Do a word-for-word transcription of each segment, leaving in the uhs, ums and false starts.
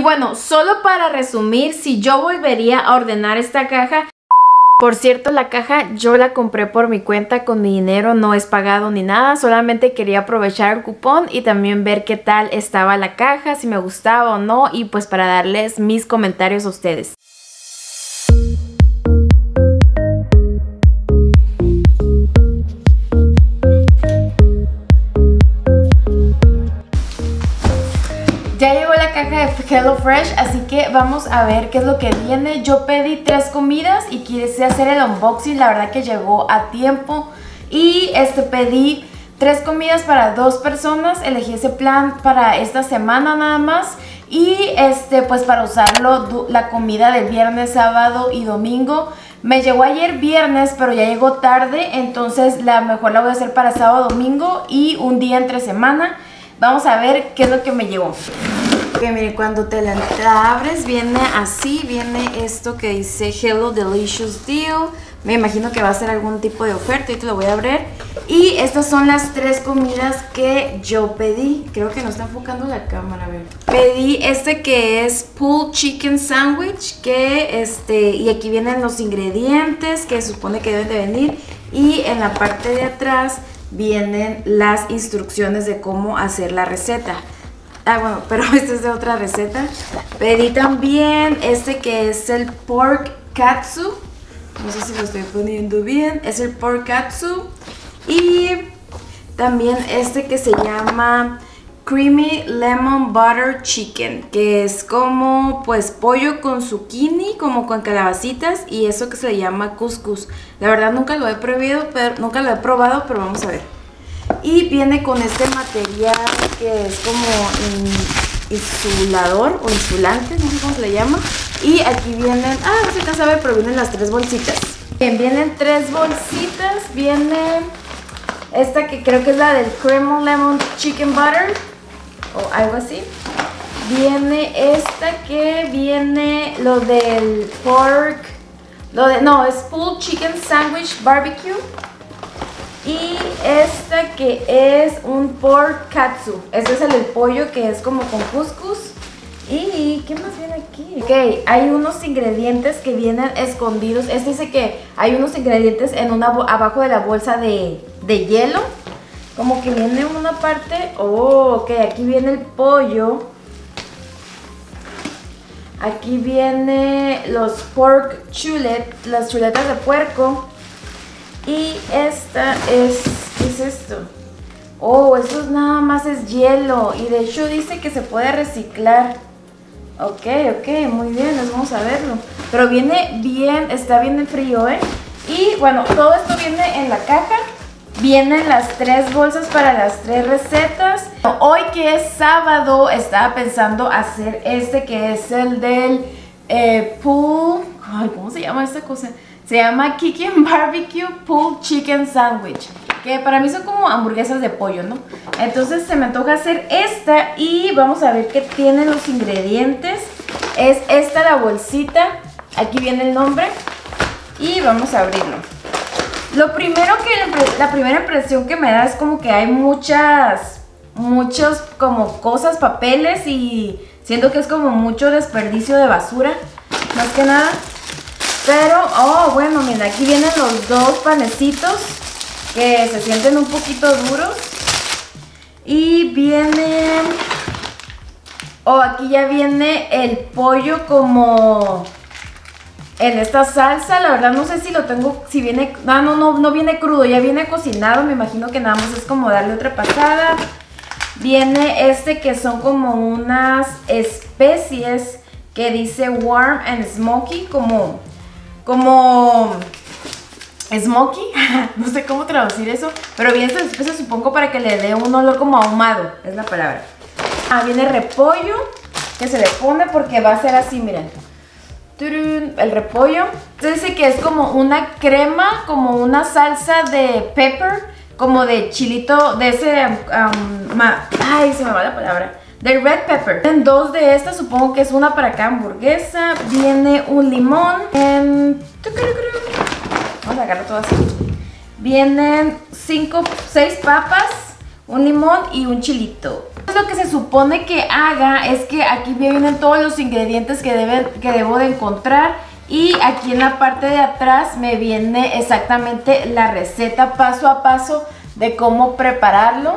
bueno, solo para resumir, si yo volvería a ordenar esta caja. Por cierto, la caja yo la compré por mi cuenta con mi dinero, no es pagado ni nada, solamente quería aprovechar el cupón y también ver qué tal estaba la caja, si me gustaba o no, y pues para darles mis comentarios a ustedes. Ya llegó la caja de HelloFresh, así que vamos a ver qué es lo que viene. Yo pedí tres comidas y quise hacer el unboxing, la verdad que llegó a tiempo. Y este pedí tres comidas para dos personas, elegí ese plan para esta semana nada más. Y este pues para usarlo la comida del viernes, sábado y domingo. Me llegó ayer viernes, pero ya llegó tarde, entonces la mejor la voy a hacer para sábado, domingo y un día entre semana. Vamos a ver qué es lo que me llegó. Ok, miren, cuando te la, te la abres viene así, viene esto que dice Hello Delicious Deal. Me imagino que va a ser algún tipo de oferta y te lo voy a abrir. Y estas son las tres comidas que yo pedí. Creo que no está enfocando la cámara, a ver. Pedí este que es Pulled Chicken Sandwich, que este, y aquí vienen los ingredientes que se supone que deben de venir. Y en la parte de atrás vienen las instrucciones de cómo hacer la receta. Ah, bueno, pero esta es de otra receta. Pedí también este que es el pork katsu. No sé si lo estoy poniendo bien. Es el pork katsu. Y también este que se llama Creamy Lemon Butter Chicken, que es como pues pollo con zucchini, como con calabacitas, y eso que se le llama couscous. La verdad nunca lo he probado, pero nunca lo he probado, pero vamos a ver. Y viene con este material que es como insulador o insulante, no sé cómo se le llama. Y aquí vienen, ah, no sé qué sabe, pero vienen las tres bolsitas. Bien, vienen tres bolsitas, viene esta que creo que es la del Creamy Lemon Chicken Butter o algo así. Viene esta que viene lo del pork, lo de, no, es Pulled Chicken Sandwich Barbecue. Y esta que es un pork katsu. Este es el del pollo que es como con couscous. ¿Y qué más viene aquí? Ok, hay unos ingredientes que vienen escondidos. Este dice que hay unos ingredientes en una abajo de la bolsa de, de hielo. Como que viene una parte. Oh, ok, aquí viene el pollo. Aquí viene los pork chulet, las chuletas de puerco. Y esta es, ¿qué es esto? Oh, esto nada más es hielo. Y de hecho dice que se puede reciclar. Ok, ok, muy bien, les vamos a verlo. Pero viene bien, está bien frío, ¿eh? Y bueno, todo esto viene en la caja. Vienen las tres bolsas para las tres recetas. Hoy que es sábado, estaba pensando hacer este que es el del eh, pull... Ay, ¿cómo se llama esta cosa? Se llama Chicken Barbecue Pulled Chicken Sandwich, que para mí son como hamburguesas de pollo, ¿no? Entonces se me antoja hacer esta y vamos a ver qué tienen los ingredientes. Es esta la bolsita, aquí viene el nombre y vamos a abrirlo. Lo primero que, la primera impresión que me da es como que hay muchas, muchos como cosas, papeles, y siento que es como mucho desperdicio de basura, más que nada. Pero, oh, bueno, mira, aquí vienen los dos panecitos que se sienten un poquito duros. Y vienen, oh, aquí ya viene el pollo como en esta salsa. La verdad no sé si lo tengo, si viene, no, no, no, no viene crudo, ya viene cocinado. Me imagino que nada más es como darle otra pasada. Viene este que son como unas especies que dice warm and smoky, como... como smoky, no sé cómo traducir eso, pero viene esta especie, supongo, para que le dé un olor como ahumado, es la palabra. Ah, viene repollo, que se le pone porque va a ser así, miren. El repollo. Entonces dice que es como una crema, como una salsa de pepper, como de chilito, de ese, um, ma, ay, se me va la palabra. De red pepper. Vienen dos de estas, supongo que es una para cada hamburguesa. Viene un limón. En... Vamos a sacarlo todo así. Vienen cinco, seis papas, un limón y un chilito. Lo que se supone que haga es que aquí vienen todos los ingredientes que, deben, que debo de encontrar. Y aquí en la parte de atrás me viene exactamente la receta paso a paso de cómo prepararlo.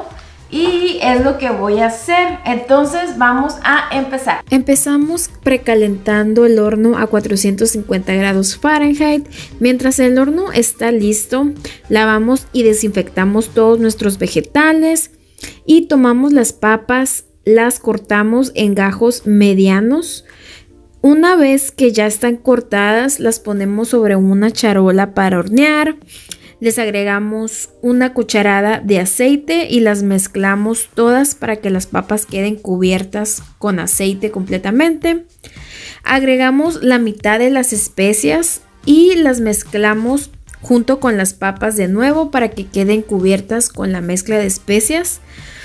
Y es lo que voy a hacer. Entonces vamos a empezar. Empezamos precalentando el horno a cuatrocientos cincuenta grados Fahrenheit. Mientras el horno está listo, lavamos y desinfectamos todos nuestros vegetales. Y tomamos las papas, las cortamos en gajos medianos. Una vez que ya están cortadas, las ponemos sobre una charola para hornear. Les agregamos una cucharada de aceite y las mezclamos todas para que las papas queden cubiertas con aceite completamente. Agregamos la mitad de las especias y las mezclamos junto con las papas de nuevo para que queden cubiertas con la mezcla de especias.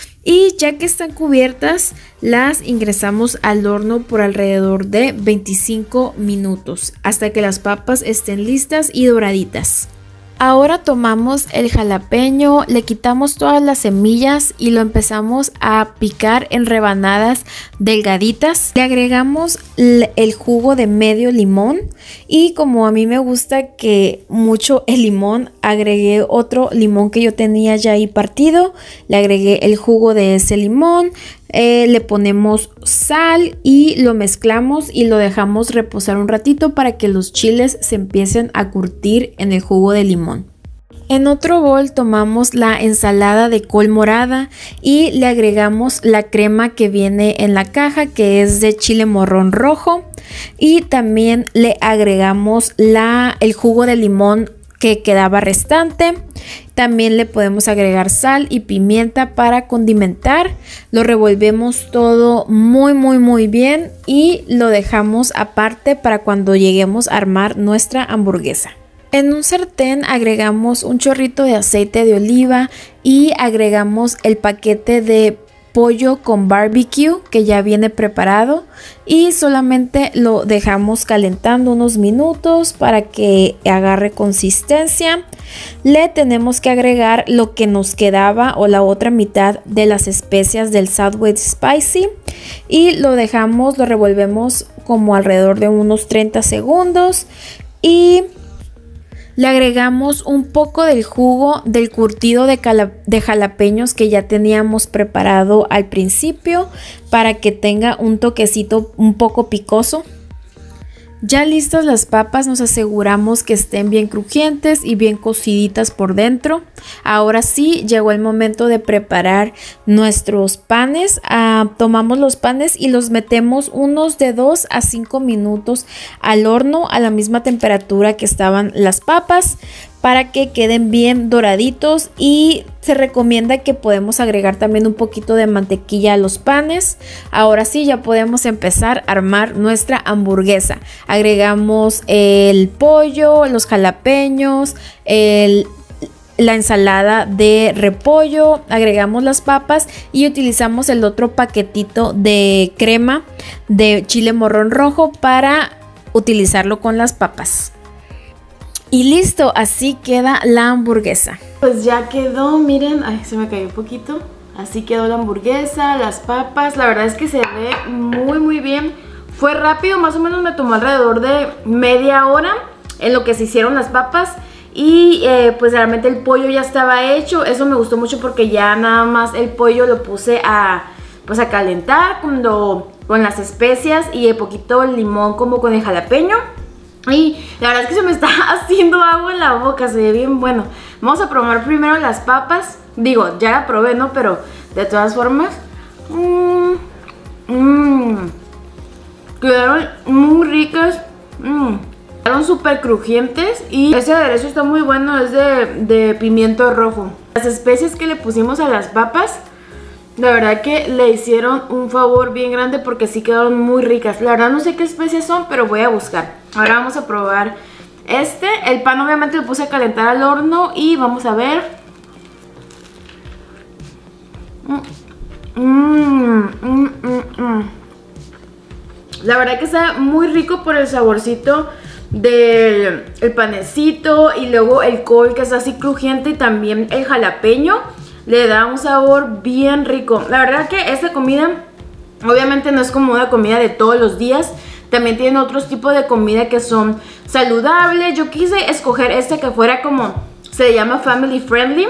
Y ya que están cubiertas, las ingresamos al horno por alrededor de veinticinco minutos hasta que las papas estén listas y doraditas. Ahora tomamos el jalapeño, le quitamos todas las semillas y lo empezamos a picar en rebanadas delgaditas. Le agregamos el jugo de medio limón y como a mí me gusta que mucho el limón, agregué otro limón que yo tenía ya ahí partido. Le agregué el jugo de ese limón. Eh, le ponemos sal y lo mezclamos y lo dejamos reposar un ratito para que los chiles se empiecen a curtir en el jugo de limón. En otro bol tomamos la ensalada de col morada y le agregamos la crema que viene en la caja, que es de chile morrón rojo, y también le agregamos la, el jugo de limón que quedaba restante. También le podemos agregar sal y pimienta para condimentar. Lo revolvemos todo muy muy muy bien y lo dejamos aparte para cuando lleguemos a armar nuestra hamburguesa. En un sartén agregamos un chorrito de aceite de oliva y agregamos el paquete de pollo con barbecue que ya viene preparado y solamente lo dejamos calentando unos minutos para que agarre consistencia. Le tenemos que agregar lo que nos quedaba o la otra mitad de las especias del Southwest Spicy y lo dejamos, lo revolvemos como alrededor de unos treinta segundos y le agregamos un poco del jugo del curtido de, de jalapeños que ya teníamos preparado al principio para que tenga un toquecito un poco picoso. Ya listas las papas, nos aseguramos que estén bien crujientes y bien cociditas por dentro. Ahora sí, llegó el momento de preparar nuestros panes. Ah, tomamos los panes y los metemos unos de dos a cinco minutos al horno a la misma temperatura que estaban las papas, para que queden bien doraditos, y se recomienda que podemos agregar también un poquito de mantequilla a los panes. Ahora sí, ya podemos empezar a armar nuestra hamburguesa. Agregamos el pollo, los jalapeños, el, la ensalada de repollo, agregamos las papas y utilizamos el otro paquetito de crema de chile morrón rojo para utilizarlo con las papas. Y listo, así queda la hamburguesa. Pues ya quedó, miren, ay, se me cayó un poquito. Así quedó la hamburguesa, las papas. La verdad es que se ve muy muy bien. Fue rápido, más o menos me tomó alrededor de media hora en lo que se hicieron las papas. Y eh, pues realmente el pollo ya estaba hecho. Eso me gustó mucho porque ya nada más el pollo lo puse a, pues a calentar cuando, con las especias y un poquito el limón como con el jalapeño. Y la verdad es que se me está haciendo agua en la boca, se ve bien bueno. Vamos a probar primero las papas. Digo, ya la probé, ¿no? Pero de todas formas, mmm, mmm, quedaron muy ricas. Mmm, quedaron súper crujientes. Y ese aderezo está muy bueno, es de, de pimiento rojo. Las especias que le pusimos a las papas, la verdad que le hicieron un favor bien grande porque sí quedaron muy ricas. La verdad no sé qué especias son, pero voy a buscar. Ahora vamos a probar este. El pan obviamente lo puse a calentar al horno y vamos a ver. Mmm, mmm, mmm, mmm. La verdad que está muy rico por el saborcito del el panecito y luego el col que está así crujiente y también el jalapeño. le da un sabor bien rico. La verdad que esta comida obviamente no es como una comida de todos los días. También tienen otros tipos de comida que son saludables. Yo quise escoger este que fuera como, se llama family friendly,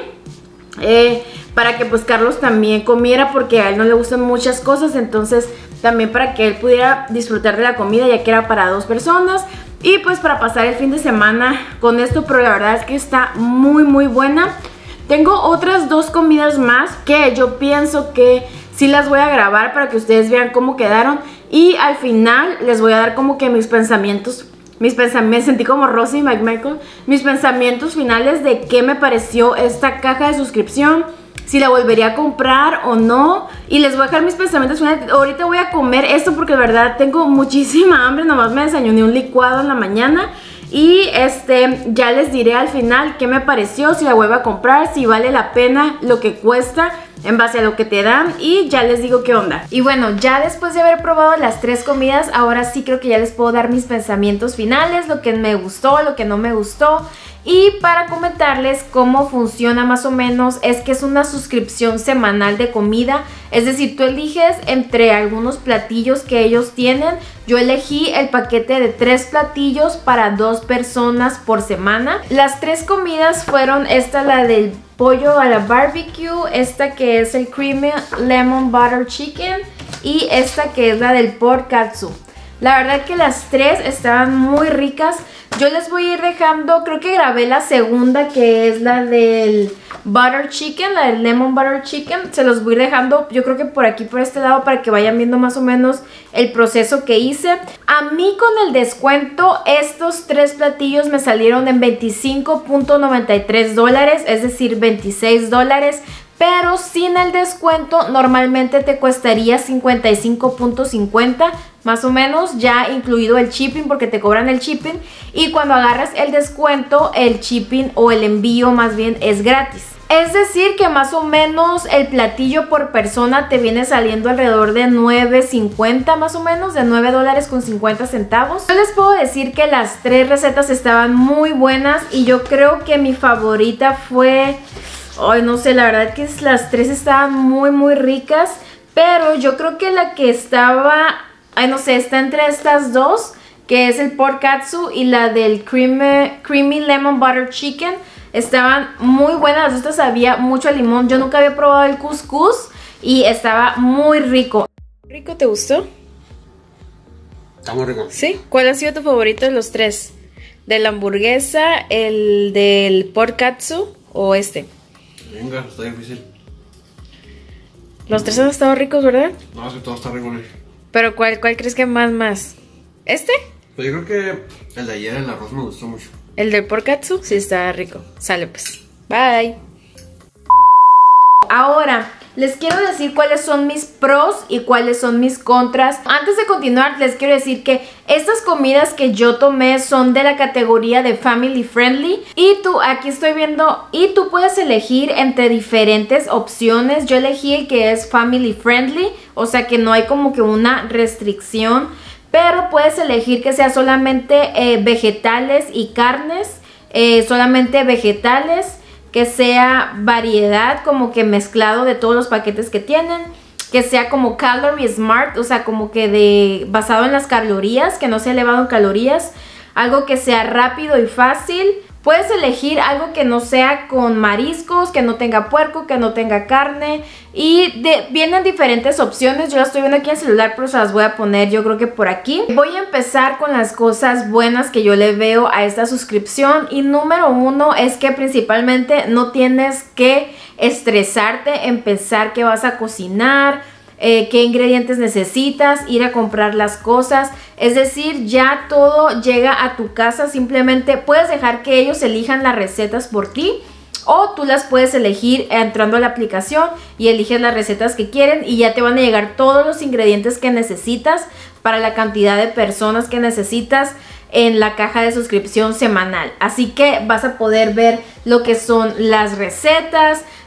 eh, para que pues Carlos también comiera, porque a él no le gustan muchas cosas. Entonces también para que él pudiera disfrutar de la comida, ya que era para dos personas. Y pues para pasar el fin de semana con esto, pero la verdad es que está muy muy buena. Tengo otras dos comidas más que yo pienso que sí las voy a grabar para que ustedes vean cómo quedaron. Y al final les voy a dar como que mis pensamientos, mis pensamientos, me sentí como Rosy McMichael, mis pensamientos finales de qué me pareció esta caja de suscripción, si la volvería a comprar o no. Y les voy a dejar mis pensamientos finales. Ahorita voy a comer esto porque de verdad tengo muchísima hambre, nomás me desayuné un licuado en la mañana. Y este, ya les diré al final qué me pareció, si la vuelvo a comprar, si vale la pena lo que cuesta en base a lo que te dan, y ya les digo qué onda. Y bueno, ya después de haber probado las tres comidas, ahora sí creo que ya les puedo dar mis pensamientos finales, lo que me gustó, lo que no me gustó. Y para comentarles cómo funciona más o menos, es que es una suscripción semanal de comida. Es decir, tú eliges entre algunos platillos que ellos tienen. Yo elegí el paquete de tres platillos para dos personas por semana. Las tres comidas fueron esta, la del pollo a la barbecue, esta que es el creamy lemon butter chicken, y esta que es la del pork katsu. La verdad que las tres estaban muy ricas. Yo les voy a ir dejando, creo que grabé la segunda, que es la del butter chicken, la del lemon butter chicken. Se los voy a ir dejando, yo creo que por aquí, por este lado, para que vayan viendo más o menos el proceso que hice. A mí con el descuento, estos tres platillos me salieron en veinticinco punto noventa y tres dólares, es decir, veintiséis dólares. Pero sin el descuento normalmente te costaría cincuenta y cinco punto cincuenta, más o menos, ya incluido el shipping, porque te cobran el shipping. Y cuando agarras el descuento, el shipping o el envío más bien es gratis. Es decir que más o menos el platillo por persona te viene saliendo alrededor de nueve cincuenta, más o menos, de nueve dólares con cincuenta centavos. Yo les puedo decir que las tres recetas estaban muy buenas, y yo creo que mi favorita fue... Ay, no sé, la verdad que las tres estaban muy muy ricas, pero yo creo que la que estaba, ay no sé, está entre estas dos, que es el pork katsu y la del creamy, creamy lemon butter chicken. Estaban muy buenas, las otras sabía mucho a limón. Yo nunca había probado el couscous y estaba muy rico. ¿Rico? ¿Te gustó? Está muy rico. ¿Sí? ¿Cuál ha sido tu favorito de los tres? ¿De la hamburguesa, el del pork katsu o este? Venga, está difícil. Los tres han estado ricos, ¿verdad? No, es que todo está rico. Pero ¿cuál, cuál crees que más, más? ¿Este? Pues yo creo que el de ayer, el arroz, me gustó mucho. ¿El del pork katsu? Sí, está rico. Sale pues. Bye. Ahora, les quiero decir cuáles son mis pros y cuáles son mis contras. Antes de continuar, les quiero decir que estas comidas que yo tomé son de la categoría de family friendly. Y tú, aquí estoy viendo, y tú puedes elegir entre diferentes opciones. Yo elegí el que es family friendly, o sea que no hay como que una restricción. Pero puedes elegir que sea solamente eh, vegetales y carnes, eh, solamente vegetales, que sea variedad, como que mezclado de todos los paquetes que tienen, que sea como calorie smart, o sea, como que de basado en las calorías, que no sea elevado en calorías, algo que sea rápido y fácil. Puedes elegir algo que no sea con mariscos, que no tenga puerco, que no tenga carne, y de, vienen diferentes opciones. Yo las estoy viendo aquí en el celular, pero se las voy a poner yo creo que por aquí. Voy a empezar con las cosas buenas que yo le veo a esta suscripción, y número uno es que principalmente no tienes que estresarte en pensar que vas a cocinar, Eh, qué ingredientes necesitas, ir a comprar las cosas. Es decir, ya todo llega a tu casa. Simplemente puedes dejar que ellos elijan las recetas por ti, o tú las puedes elegir entrando a la aplicación y eliges las recetas que quieren, y ya te van a llegar todos los ingredientes que necesitas para la cantidad de personas que necesitas en la caja de suscripción semanal. Así que vas a poder ver lo que son las recetas,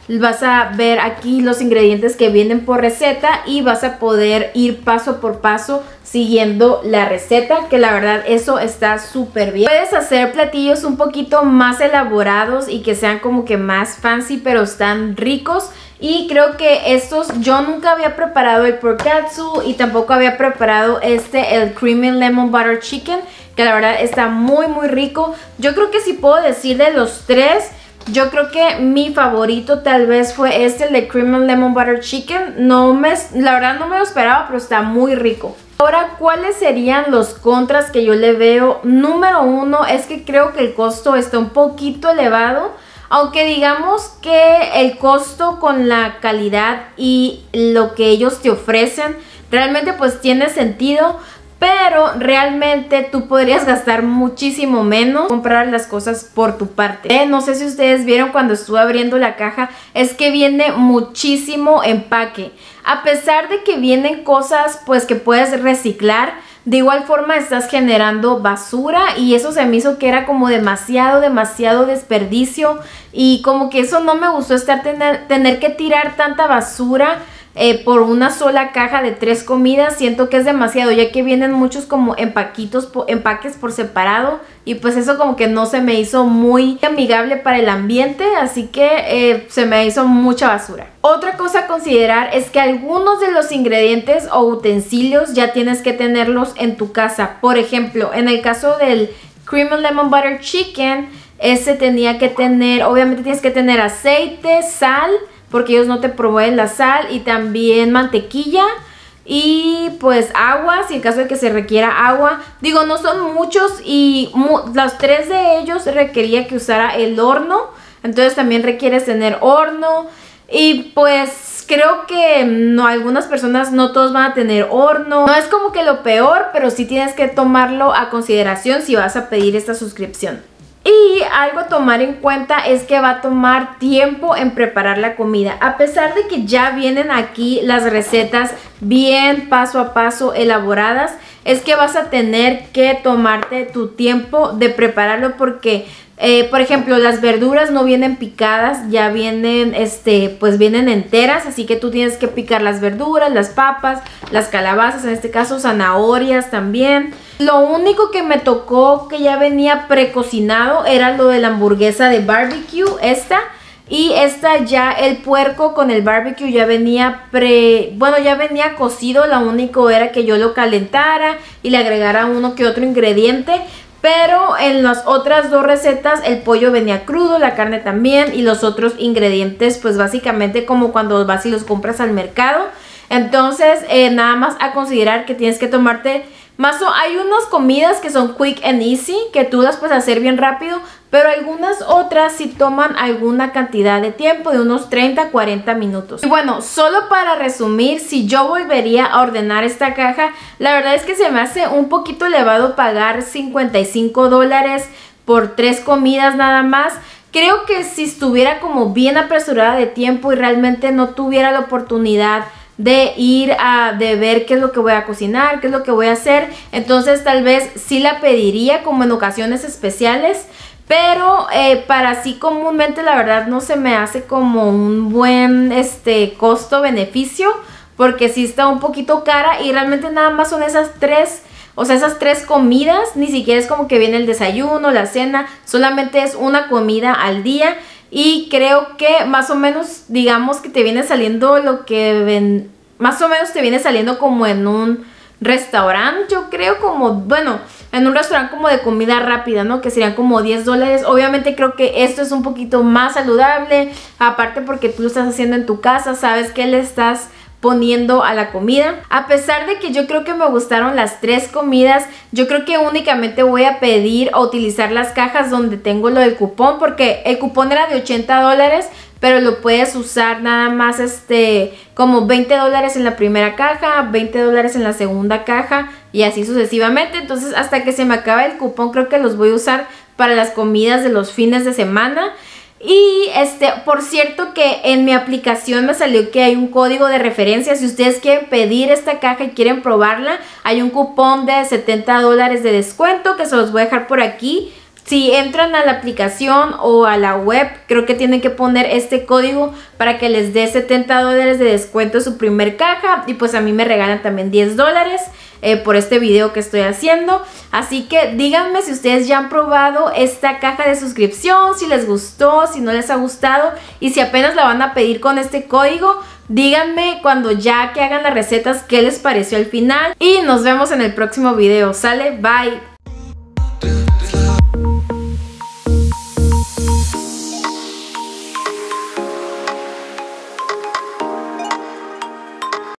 vas a ver aquí los ingredientes que vienen por receta y vas a poder ir paso por paso siguiendo la receta, que la verdad eso está súper bien. Puedes hacer platillos un poquito más elaborados y que sean como que más fancy, pero están ricos. Y creo que estos, yo nunca había preparado el pork katsu y tampoco había preparado este, el creamy lemon butter chicken, que la verdad está muy muy rico. Yo creo que si puedo decir de los tres, yo creo que mi favorito tal vez fue este, el de creamy lemon butter chicken. No me, la verdad no me lo esperaba, pero está muy rico. Ahora, ¿cuáles serían los contras que yo le veo? Número uno es que creo que el costo está un poquito elevado. Aunque digamos que el costo con la calidad y lo que ellos te ofrecen realmente pues tiene sentido, pero realmente tú podrías gastar muchísimo menos, comprar las cosas por tu parte. Eh, no sé si ustedes vieron cuando estuve abriendo la caja, es que viene muchísimo empaque. A pesar de que vienen cosas pues que puedes reciclar, de igual forma estás generando basura y eso se me hizo que era como demasiado, demasiado desperdicio y como que eso no me gustó, estar tener, tener que tirar tanta basura eh, por una sola caja de tres comidas. Siento que es demasiado, ya que vienen muchos como empaquitos, po, empaques por separado y pues eso como que no se me hizo muy amigable para el ambiente, así que eh, se me hizo mucha basura. Otra cosa a considerar es que algunos de los ingredientes o utensilios ya tienes que tenerlos en tu casa. Por ejemplo, en el caso del creamy lemon butter chicken, ese tenía que tener, obviamente tienes que tener aceite, sal, porque ellos no te proveen la sal, y también mantequilla y pues agua, si en caso de que se requiera agua. Digo, no son muchos y mu los tres de ellos requería que usara el horno, entonces también requieres tener horno. Y pues creo que no, algunas personas, no todos van a tener horno. No es como que lo peor, pero sí tienes que tomarlo a consideración si vas a pedir esta suscripción. Y algo a tomar en cuenta es que va a tomar tiempo en preparar la comida. A pesar de que ya vienen aquí las recetas bien paso a paso elaboradas, es que vas a tener que tomarte tu tiempo de prepararlo porque... Eh, por ejemplo, las verduras no vienen picadas, ya vienen, este, pues vienen enteras, así que tú tienes que picar las verduras, las papas, las calabazas, en este caso zanahorias también. Lo único que me tocó que ya venía precocinado era lo de la hamburguesa de barbecue, esta. Y esta ya, el puerco con el barbecue ya venía pre... Bueno, ya venía cocido, lo único era que yo lo calentara y le agregara uno que otro ingrediente. Pero en las otras dos recetas el pollo venía crudo, la carne también y los otros ingredientes pues básicamente como cuando vas y los compras al mercado. Entonces eh, nada más a considerar que tienes que tomarte más o hay unas comidas que son quick and easy, que tú las puedes hacer bien rápido, pero algunas otras sí toman alguna cantidad de tiempo, de unos treinta a cuarenta minutos. Y bueno, solo para resumir, si yo volvería a ordenar esta caja, la verdad es que se me hace un poquito elevado pagar cincuenta y cinco dólares por tres comidas nada más. Creo que si estuviera como bien apresurada de tiempo y realmente no tuviera la oportunidad de ir a, de ver qué es lo que voy a cocinar, qué es lo que voy a hacer, entonces tal vez sí la pediría como en ocasiones especiales, pero eh, para así comúnmente la verdad no se me hace como un buen este costo-beneficio, porque sí está un poquito cara y realmente nada más son esas tres, o sea, esas tres comidas, ni siquiera es como que viene el desayuno, la cena, solamente es una comida al día. Y creo que más o menos, digamos que te viene saliendo lo que ven, más o menos te viene saliendo como en un restaurante, yo creo, como, bueno, en un restaurante como de comida rápida, ¿no? Que serían como diez dólares. Obviamente creo que esto es un poquito más saludable, aparte porque tú lo estás haciendo en tu casa, sabes qué le estás poniendo a la comida. A pesar de que yo creo que me gustaron las tres comidas, yo creo que únicamente voy a pedir o utilizar las cajas donde tengo lo del cupón, porque el cupón era de ochenta dólares, pero lo puedes usar nada más este como veinte dólares en la primera caja, veinte dólares en la segunda caja y así sucesivamente. Entonces hasta que se me acabe el cupón creo que los voy a usar para las comidas de los fines de semana. Y este, por cierto que en mi aplicación me salió que hay un código de referencia. Si ustedes quieren pedir esta caja y quieren probarla, hay un cupón de setenta dólares de descuento que se los voy a dejar por aquí. Si entran a la aplicación o a la web, creo que tienen que poner este código para que les dé setenta dólares de descuento su primer caja. Y pues a mí me regalan también diez dólares eh, por este video que estoy haciendo. Así que díganme si ustedes ya han probado esta caja de suscripción, si les gustó, si no les ha gustado. Y si apenas la van a pedir con este código, díganme cuando ya que hagan las recetas qué les pareció al final. Y nos vemos en el próximo video. ¿Sale? Bye.